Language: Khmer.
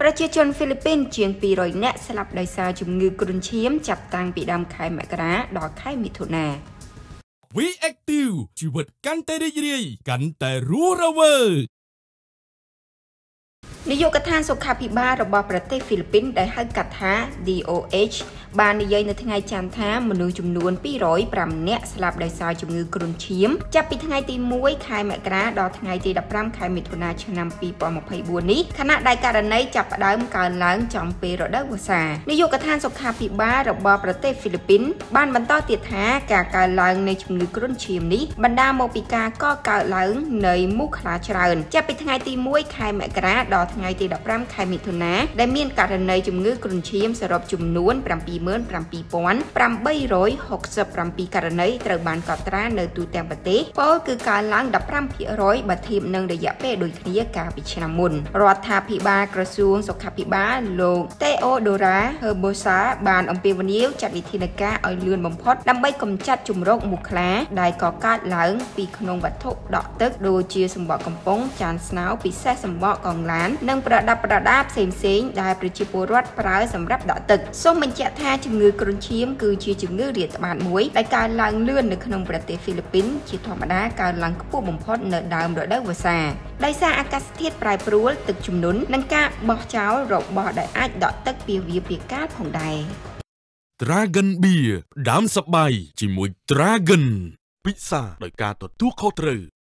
ប្រជាជនហ្វីលីពីនជាង200នាក់ស្លាប់ដោយសារជំងឺគ្រុនឈាមចាប់តាំងពីដើមខែមករាដល់ខែមិថុនា We Active ជីវិតកាន់តែរីករាយកាន់តែរស់រវើកនាយកដ្ឋានសុខាភិបាលរបស់ប្រទេសហ្វីលីពីនដែលហៅកាត់ថា DOH បាននិយាយនៅថ្ងៃច័ន្ទថាមនុស្សចំនួន205នាក់ស្លាប់ដោយសារជំងឺគ្រុនឈាមចាប់ពីថ្ងៃទី1ខែមករាដល់ថ្ងៃទី15ខែមិថុនាឆ្នាំ2024នេះខណៈដែលករណីចាប់ផ្ដើមកើនឡើងចំពេលរដូវវស្សានាយកដ្ឋានសុខាភិបាលរបស់ប្រទេសហ្វីលីពីនបានបន្តទៀតថាការកើនឡើងនៃជំងឺគ្រុនឈាមនេះបណ្ដាលមកពីការកកើតឡើងនៃមូសខ្លាច្រើនចាប់ពីថ្ងៃទី1ខែមករាដល់ថ្ងៃទី15ខែមិថុនាដែលមានករណីជំងឺគ្រុនឈាមសរុបចំនួន 77,867 ករណីត្រូវបានកត់ត្រានៅទូទាំងប្រទេសពលគឺកើនឡើង 15% បើធៀបនឹងរយៈពេលដូចគ្នាកាលពីឆ្នាំមុនរដ្ឋាភិបាលក្រសួងសុខាភិបាលលោក Teodora Herbosa បានអំពាវនាវចាត់វិធានការឲ្យលឿនបំផុតដើម្បីកម្ចាត់ជំរកមូសខ្លាដែលកកើតឡើងពីក្នុងវត្ថុដក់ទឹកដូចជាសំបកកំប៉ុងចានស្នោពិសេសសំបកកង់ឡាននិងប្រដាប់ប្រដាផ្សេងៗដែលប្រជាពលរដ្ឋប្រើសម្រាប់ដក់ទឹកសូមបញ្ជាក់ថាជំងឺគ្រុនឈាមគឺជាជំងឺរាតត្បាតមួយដែលកើនឡើងលឿននៅក្នុងប្រទេសហ្វីលីពីនជាធម្មតាកើនឡើងខ្ពស់បំផុតនៅដើមរដូវវស្សាដោយសារអាកាសធាតុប្រែប្រួលទឹកជំនន់និងការបោះចោលរបស់ដែលអាចដក់ទឹកពីវាពីកាលផងដែរ Dragon Beer ដើមសប្បាយជាមួយ Dragon ពិសាដោយការទទួលខុសត្រូវ